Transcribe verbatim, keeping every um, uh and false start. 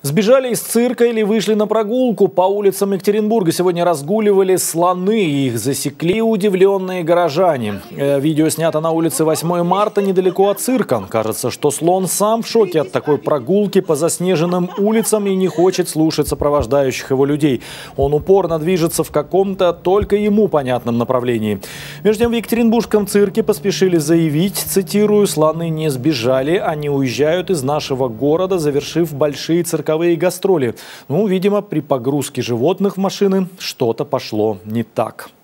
Сбежали из цирка или вышли на прогулку. По улицам Екатеринбурга сегодня разгуливали слоны. Их засекли удивленные горожане. Э, видео снято на улице восьмое марта недалеко от цирка. Кажется, что слон сам в шоке от такой прогулки по заснеженным улицам и не хочет слушать сопровождающих его людей. Он упорно движется в каком-то только ему понятном направлении. Между тем в Екатеринбургском цирке поспешили заявить, цитирую, «слоны не сбежали, они уезжают из нашего города, завершив большие цирковые гастроли». Ну, видимо, при погрузке животных в машины что-то пошло не так.